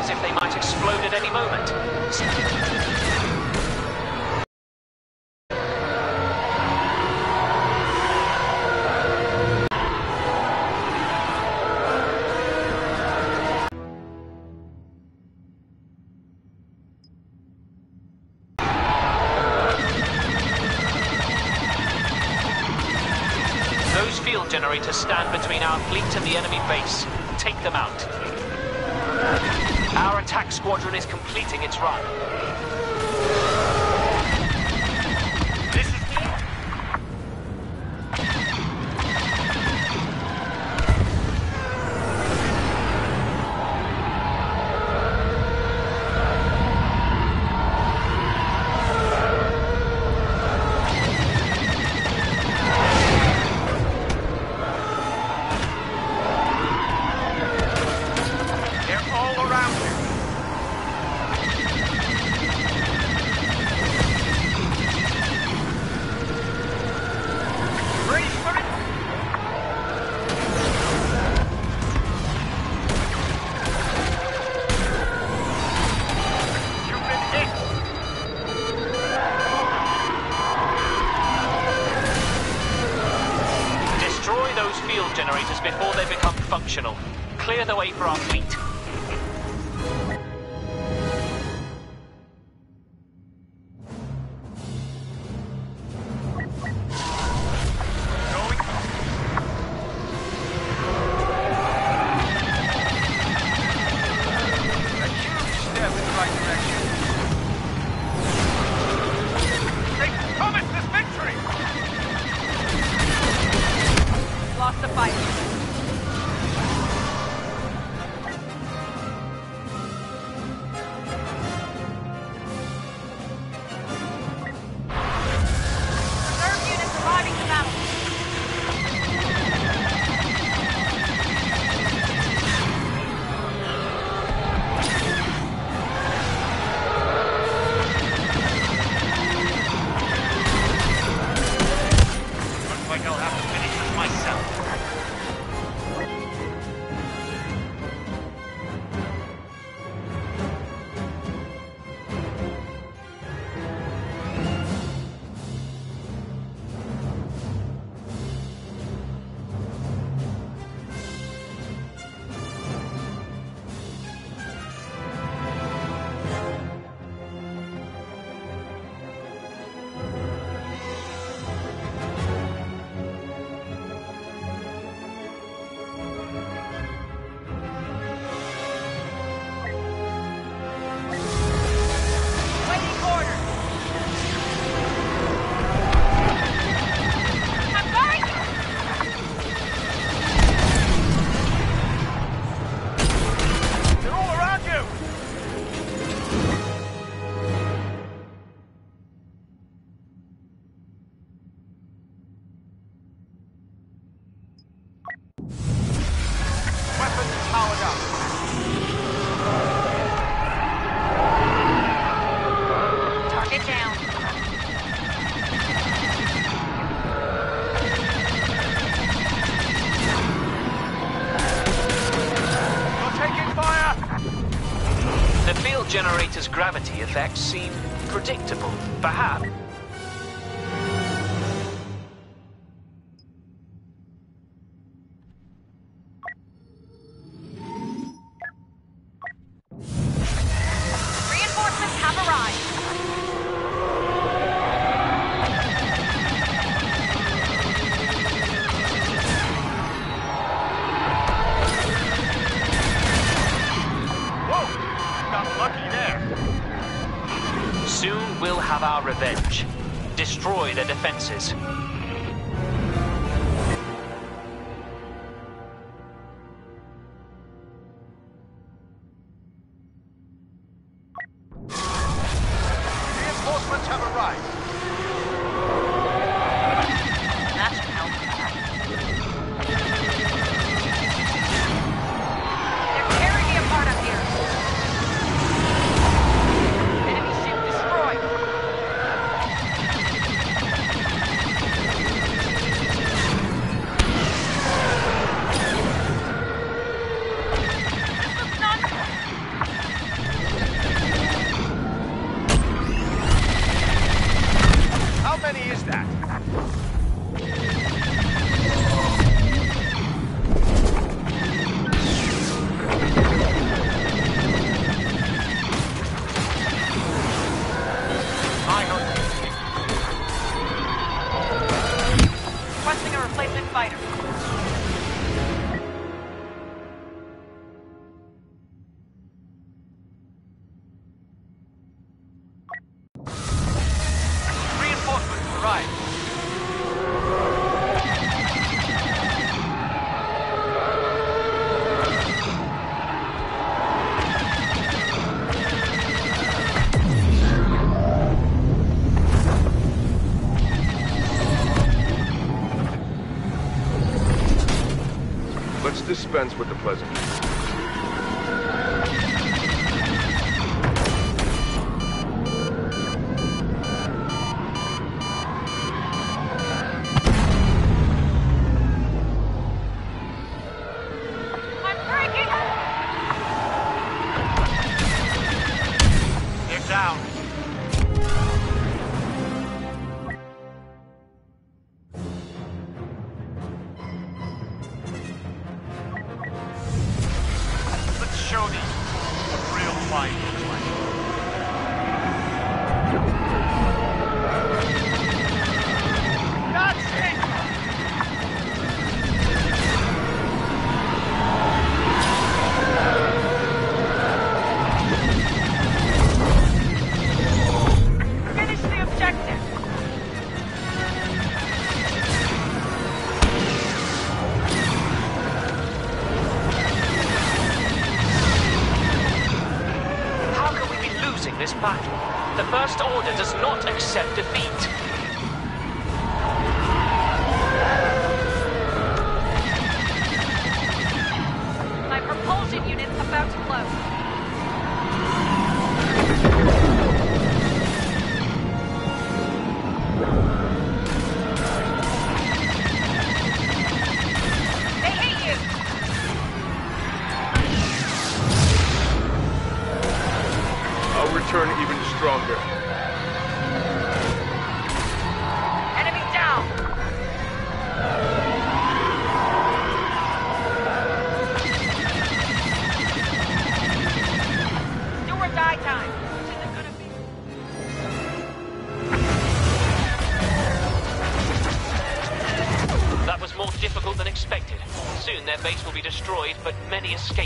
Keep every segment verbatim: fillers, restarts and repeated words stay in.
as if they might explode at any moment. Those field generators stand between our fleet and the enemy base. Take them out. Our attack squadron is completing its run. This is generators before they become functional. Clear the way for our fleet. Generator's gravity effects seem predictable, perhaps. Reinforcements have arrived. Soon we'll have our revenge. Destroy their defenses. Reinforcements have arrived. That should help. They're tearing me apart up here. Enemy ship destroyed. dispense with the pleasant. I'm breaking! They're down. Let's show these what real fight looks like. That's it! Finish the objective! How can we be losing this battle? The First Order does not accept defeat. My propulsion unit's about to blow. They hate you! I'll return even stronger. Enemy down! Do or die time. Which isn't gonna be... That was more difficult than expected. Soon their base will be destroyed, but many escape.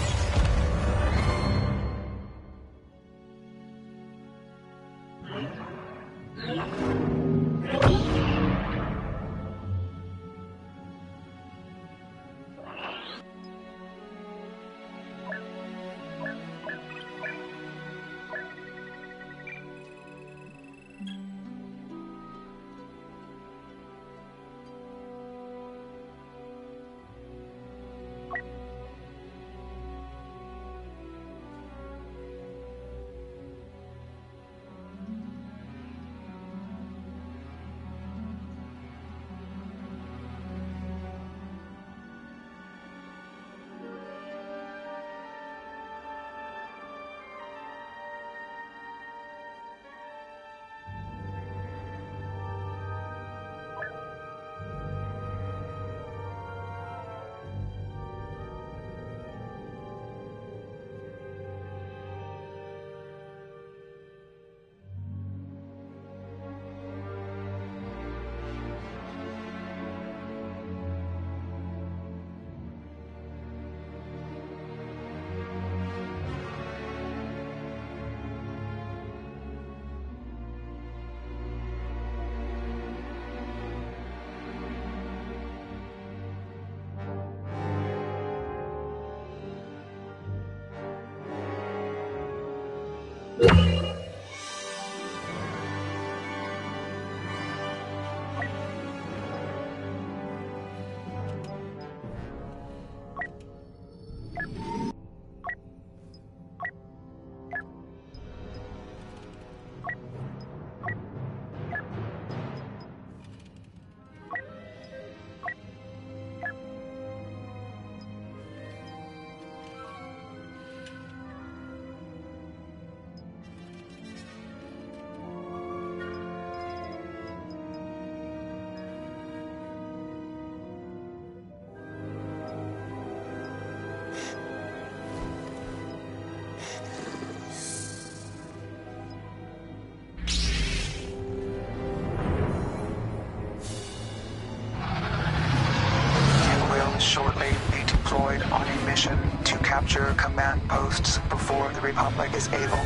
Shortly be deployed on a mission to capture command posts before the Republic is able.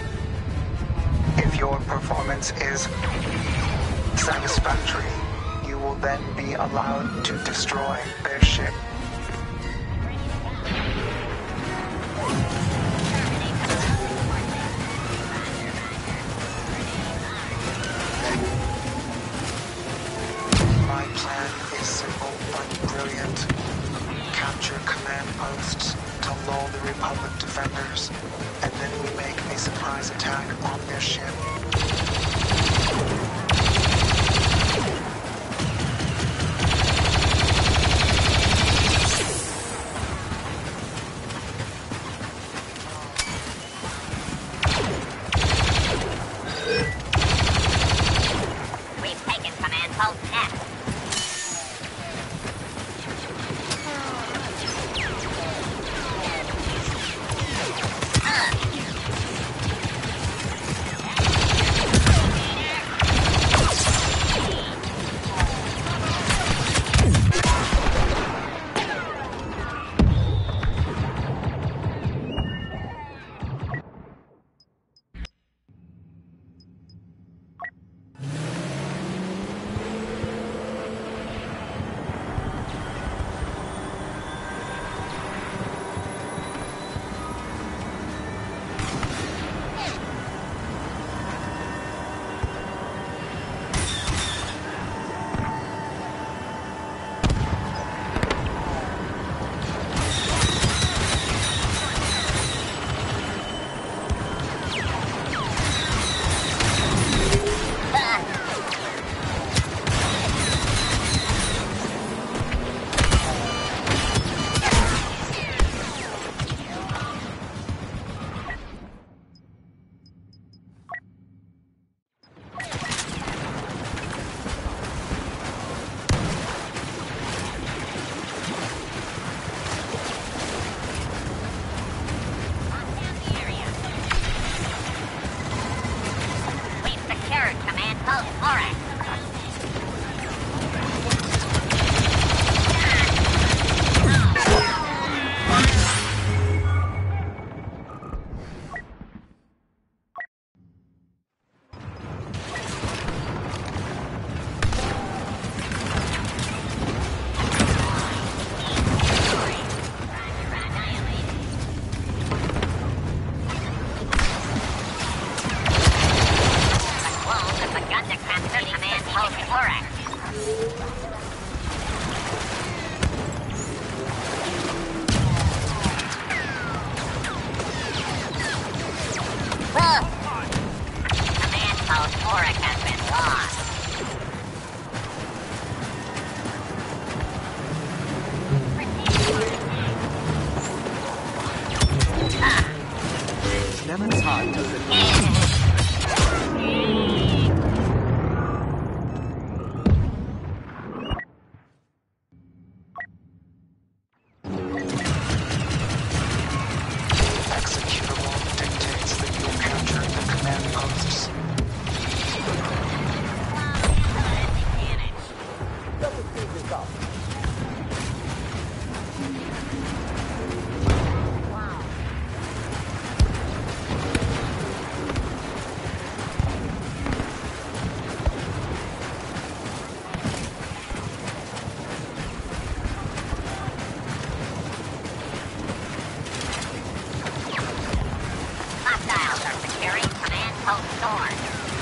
If your performance is satisfactory, you will then be allowed to destroy their ship. My plan is simple but brilliant. Capture command posts posts to lull the Republic defenders, and then we make a surprise attack on their ship. We've taken command post F. Lemon's heart told it. Executable dictates that you'll capture the command posts. Hostiles are securing command post Thorn.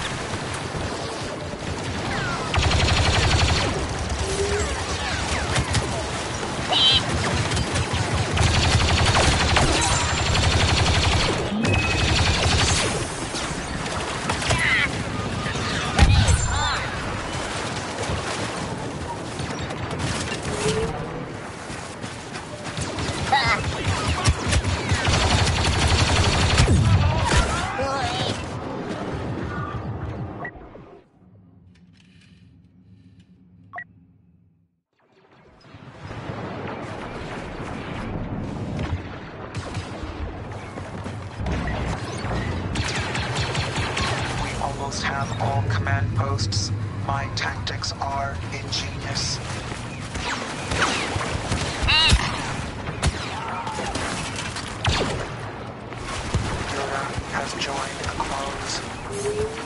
Almost have all command posts. My tactics are ingenious. Yoda has joined the clones.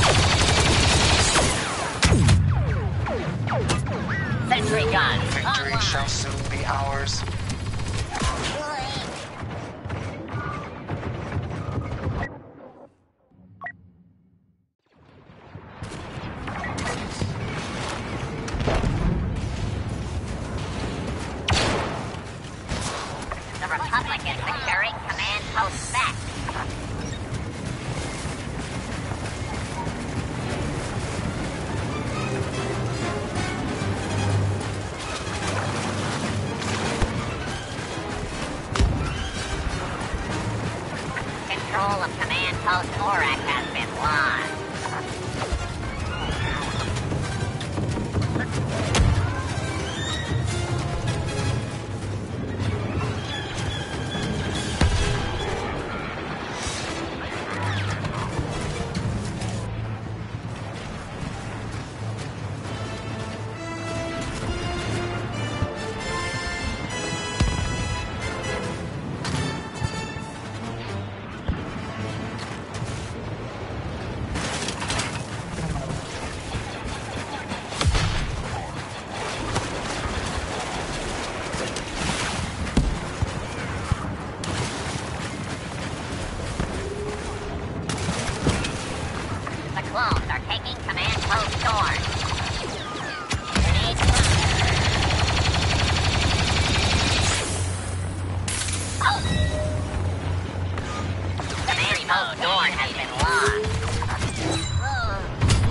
Sentry gun. Victory will soon be ours. The Republic is securing command post back. Control of command post Orak has been lost. The clones are taking command post Dorn. Grenade oh. Command post Dorn has been lost. Ah.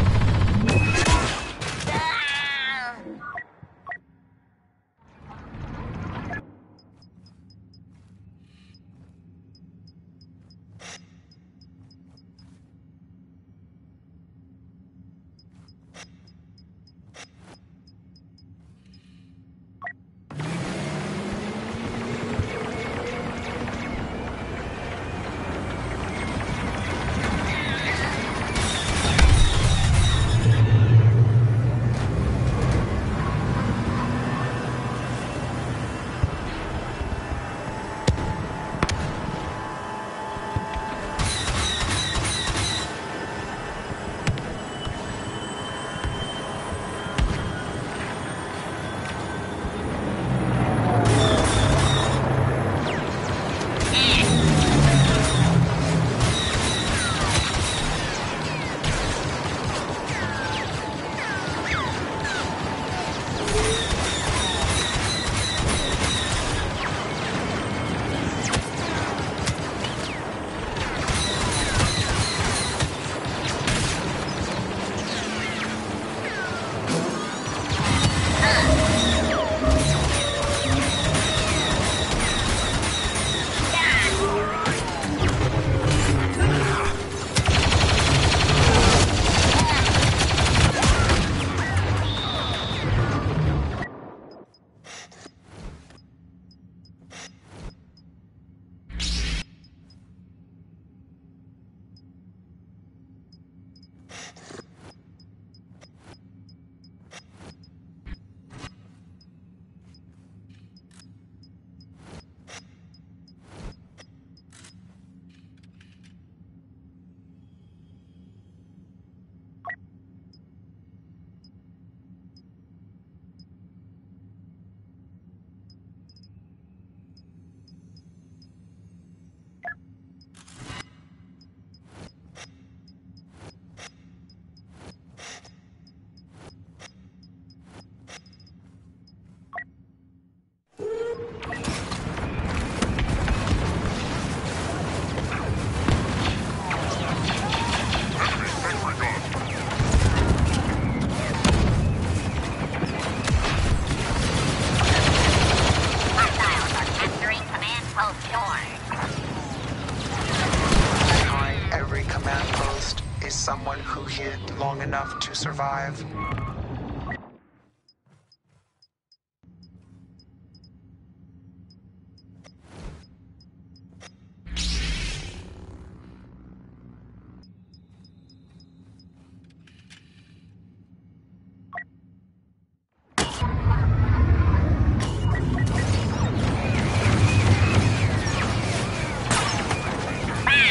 someone who hid long enough to survive.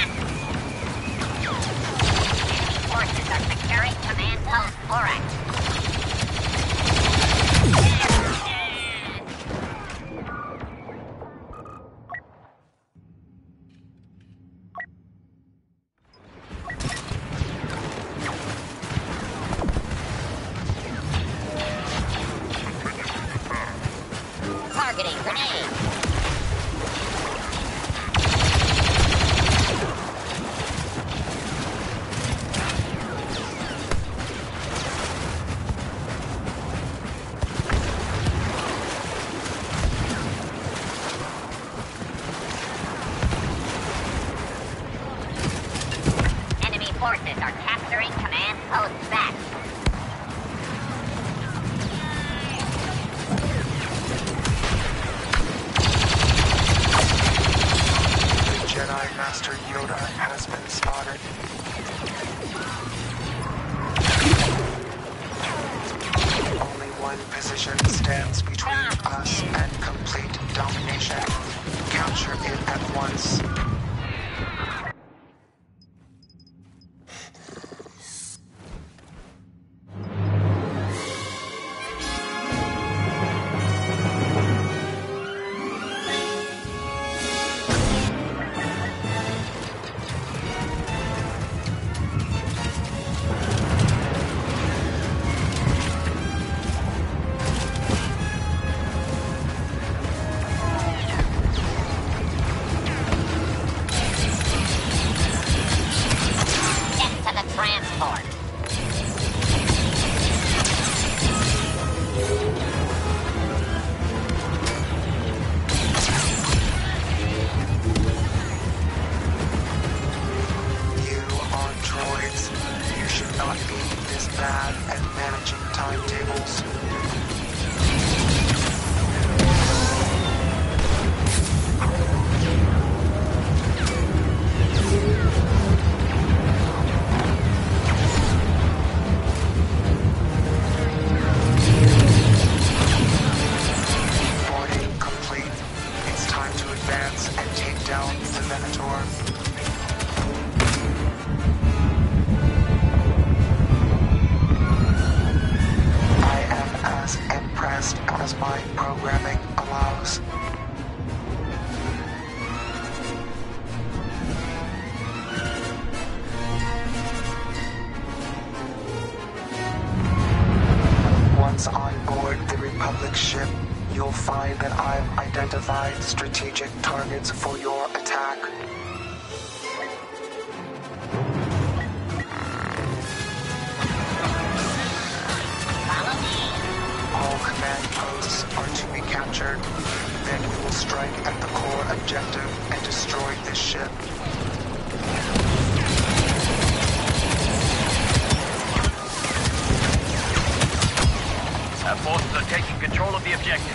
Forces are securing command post Orak. Targeting grenade. Enemy forces are capturing command post back. Jedi Master Yoda has been spotted. Only one position stands between us and complete domination. Capture it at once. Once on board the Republic ship, you'll find that I've identified strategic targets for your attack. Follow me. All command posts are to be captured. Then we will strike at the core objective and destroy this ship. Our forces are taking control of the objective.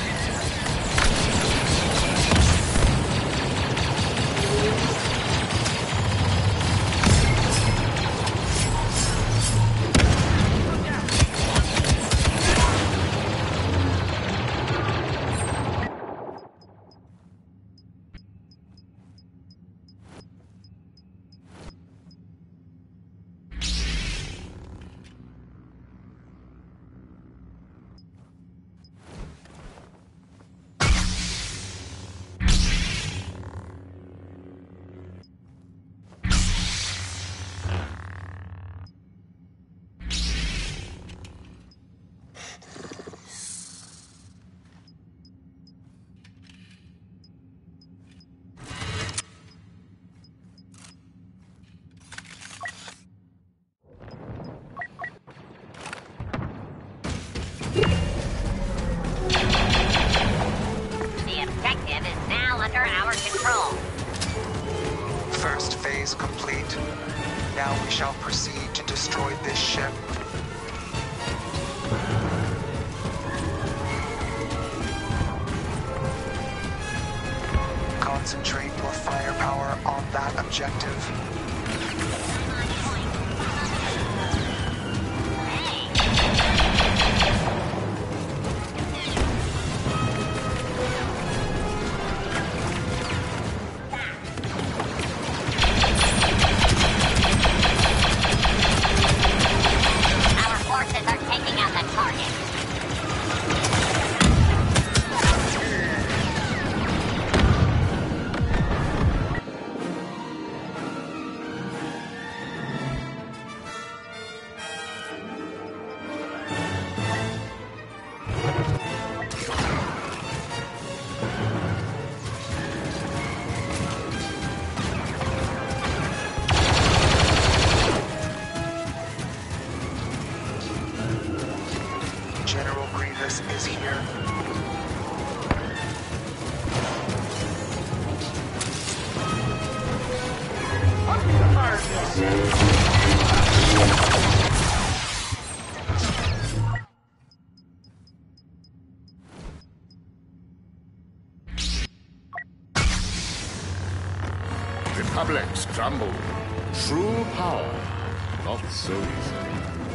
The objective is now under our control. First phase complete. Now we shall proceed to destroy this ship. Concentrate your firepower on that objective. Our forces are taking out the target. Republics crumble. True power, not so easy.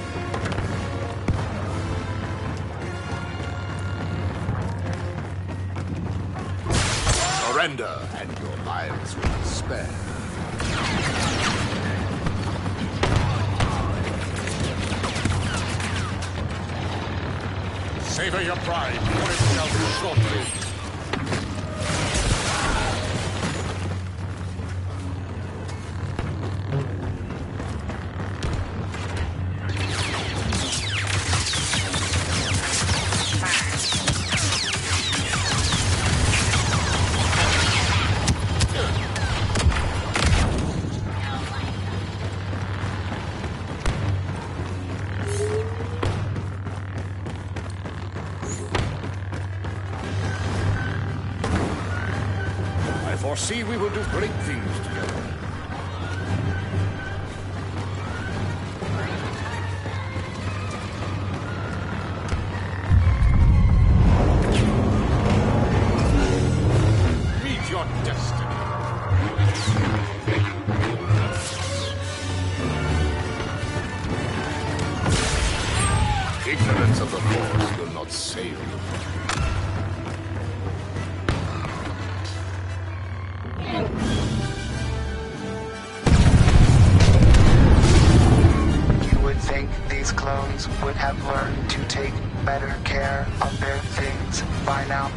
Surrender, and your lives will be spared. Savor your pride, for it shall be short-lived. See, we will do great things together. Meet your destiny. Ignorance of the Force will not save you. Clones would have learned to take better care of their things by now.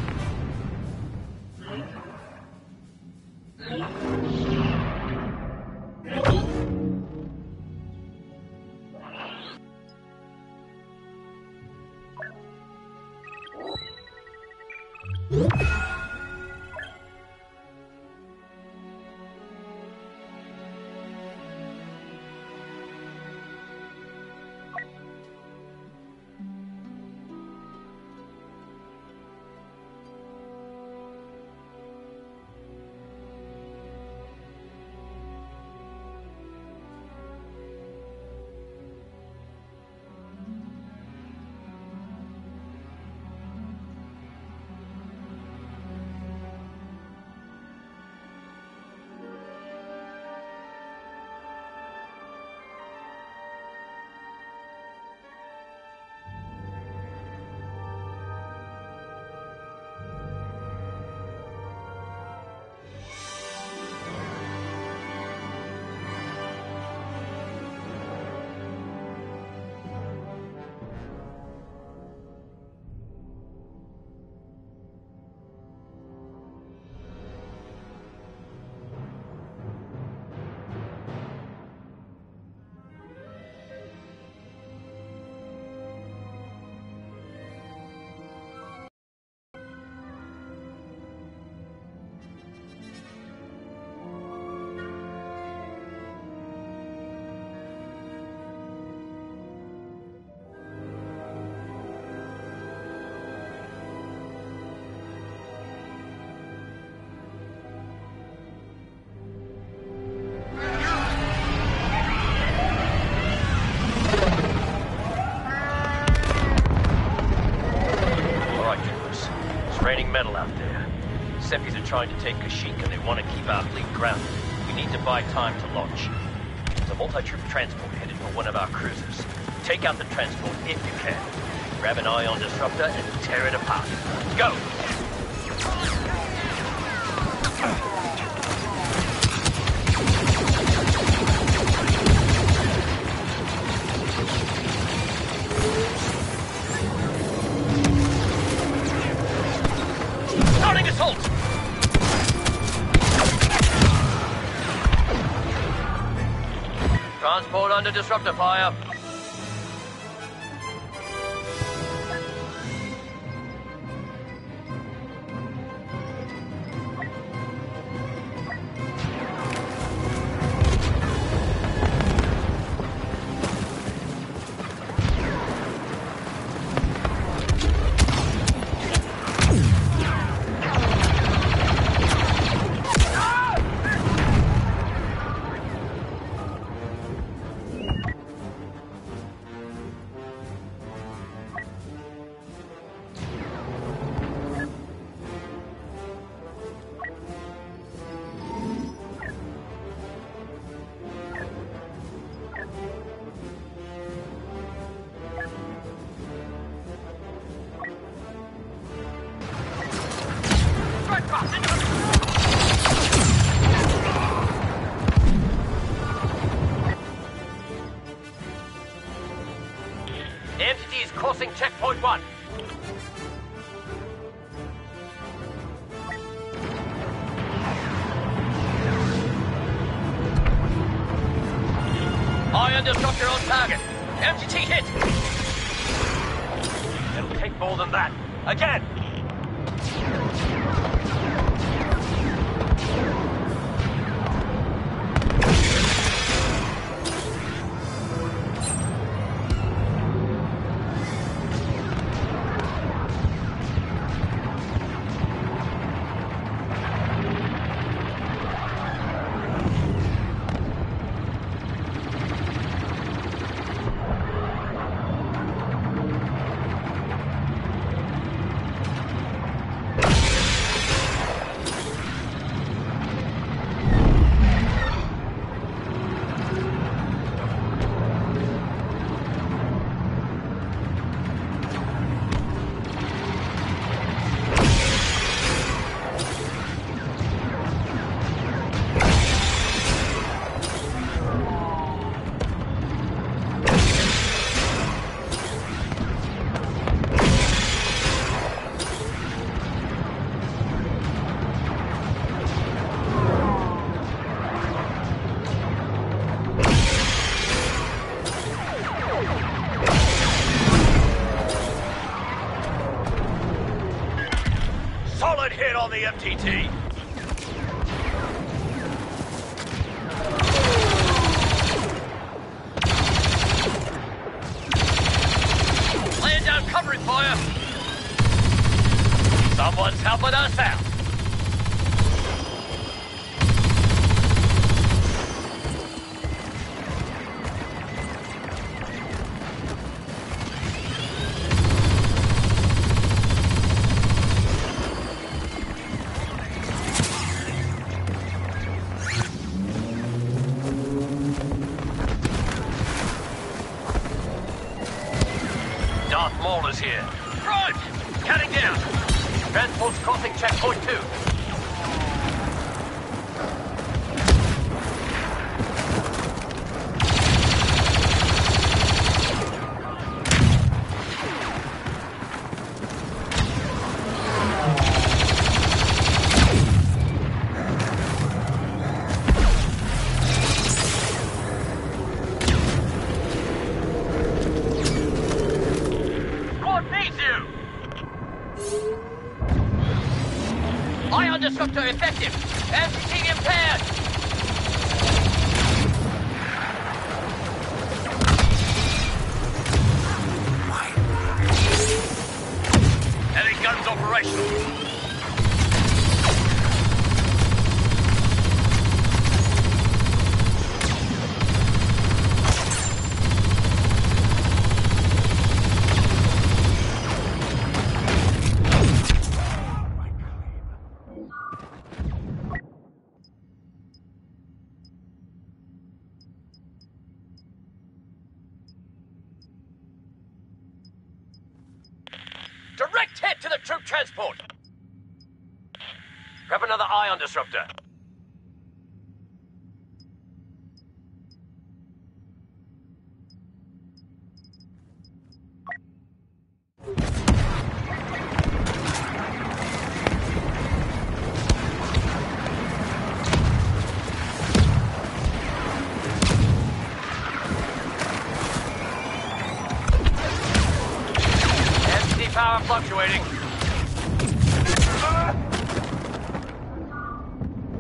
Metal out there. Seppies are trying to take Kashyyyk and they want to keep our fleet grounded. We need to buy time to launch. There's a multi-troop transport headed for one of our cruisers. Take out the transport if you can. Grab an ion disruptor and tear it apart. Go! Transport under disruptor fire. Entities crossing checkpoint one. Ion disruptor on target. M T T hit. It'll take more than that. Again. Solid hit on the M T T. Laying down covering fire. Someone's helping us out. Darth Maul is here. Right! Cutting down. Transport's crossing checkpoint two. Ion disruptor effective. M T T impaired. Heavy guns operational. Direct hit to the troop transport. Grab another ion disruptor. Power fluctuating.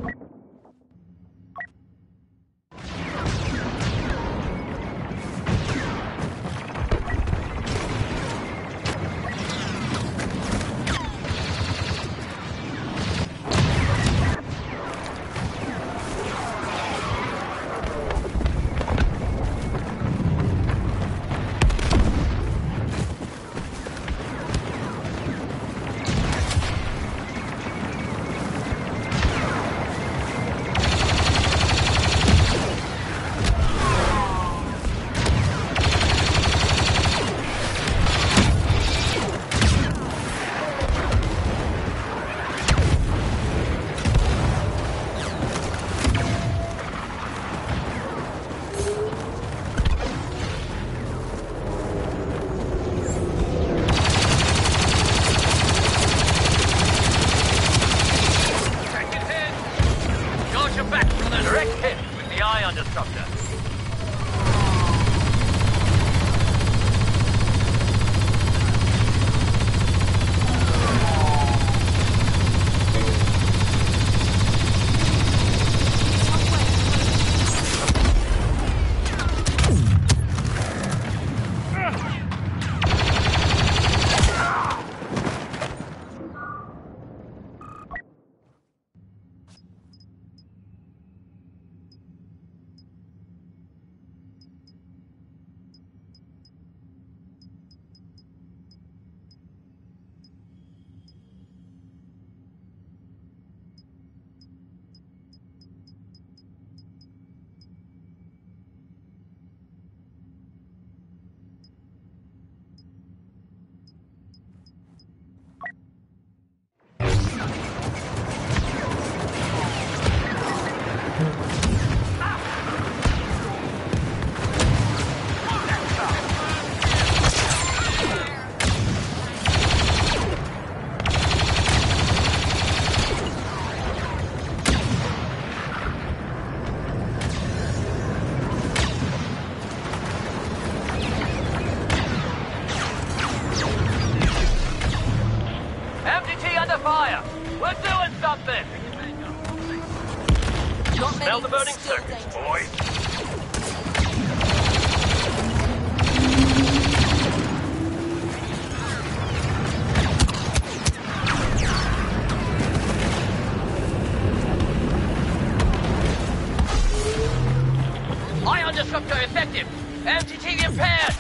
disruptor. Smell the burning circuits, boy. Ion disruptor effective. M T T impaired.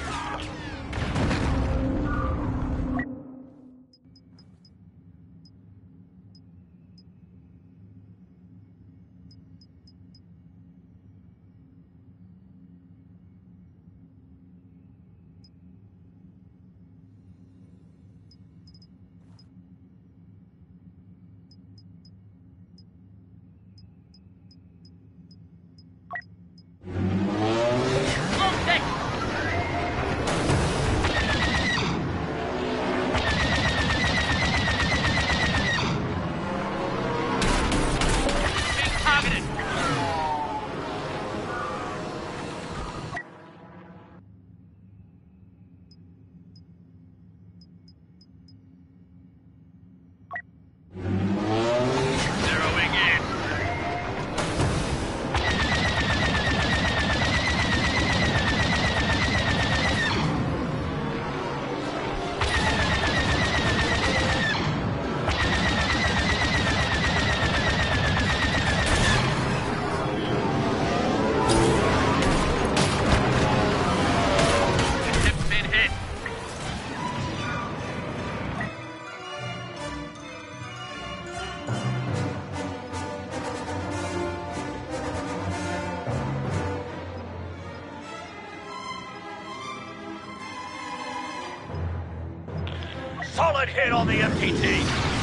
Solid hit on the M T T.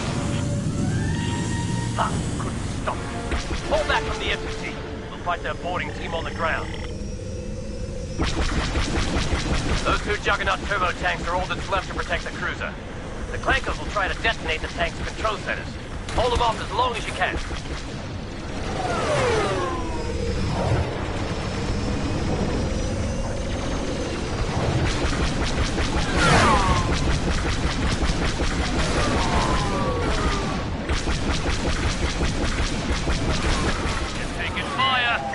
Ah, couldn't stop. Pull back from the M T T. We'll fight their boarding team on the ground. Those two Juggernaut turbo tanks are all that's left to protect the cruiser. The Clankers will try to detonate the tank's control centers. Hold them off as long as you can. You're taking fire.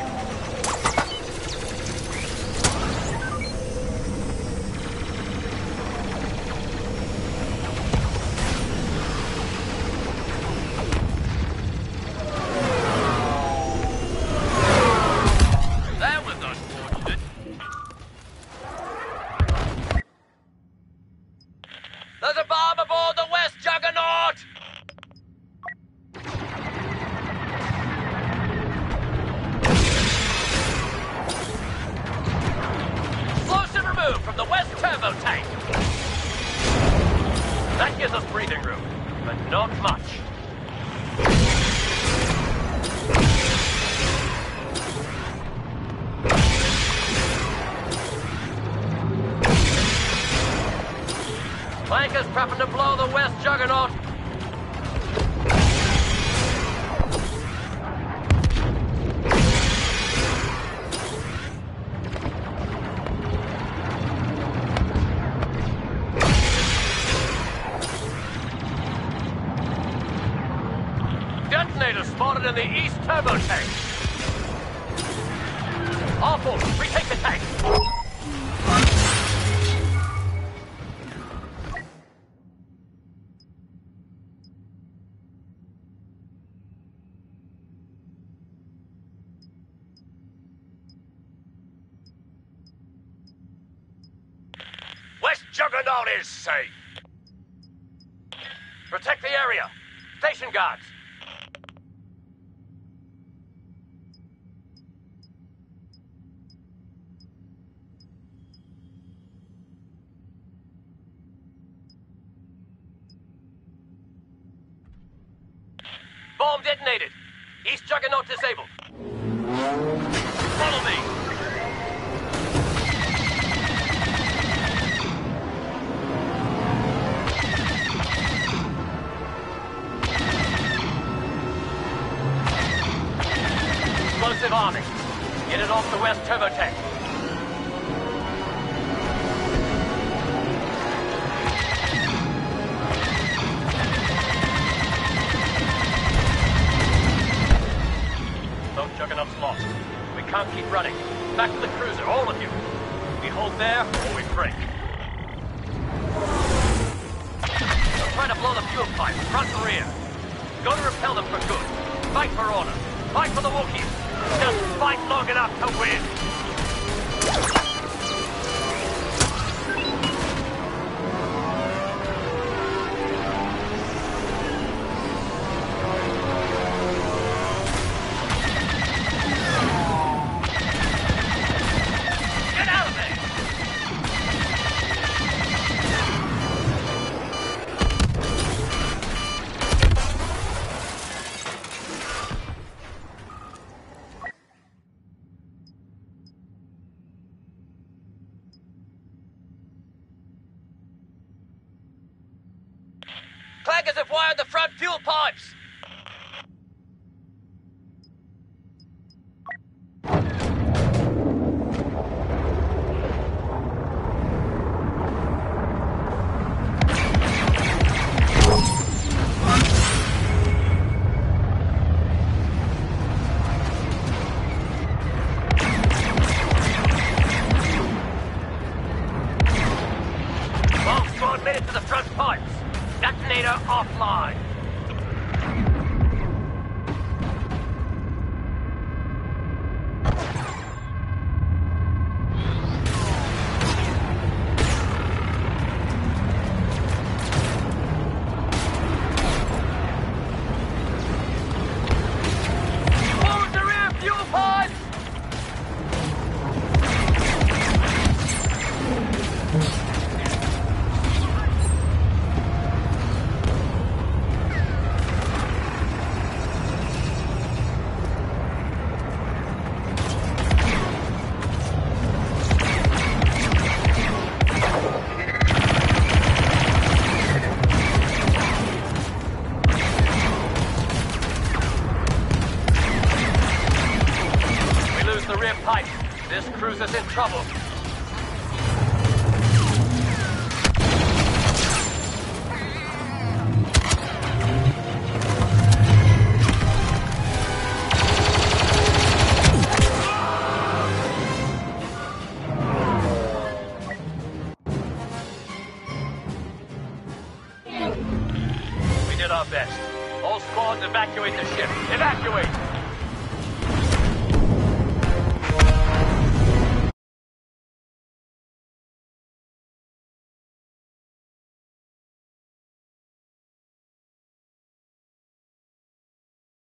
That was unfortunate. There's a bomb aboard the West Juggernaut! Detonator spotted in the east turbo tank. All forces, retake the tank. West Juggernaut is safe. Protect the area. Station guards. Bomb detonated. East Juggernaut disabled. Follow me. Explosive arming. Get it off the west turbo tank. Both Juggernauts lost. We can't keep running. Back to the cruiser, all of you. We hold there, or we break. They'll try to blow the fuel pipe, front and rear. Go to repel them for good. Fight for order. Fight for the Wookiees. Just fight long enough to win. Get out of there! Claggers have wired the front fuel pipes! Bomb squad made it to the front pipes. Detonator offline. Forward to rear fuel pods! The rear pipe. This cruiser's in trouble. We did our best. All squads evacuate the ship. Evacuate!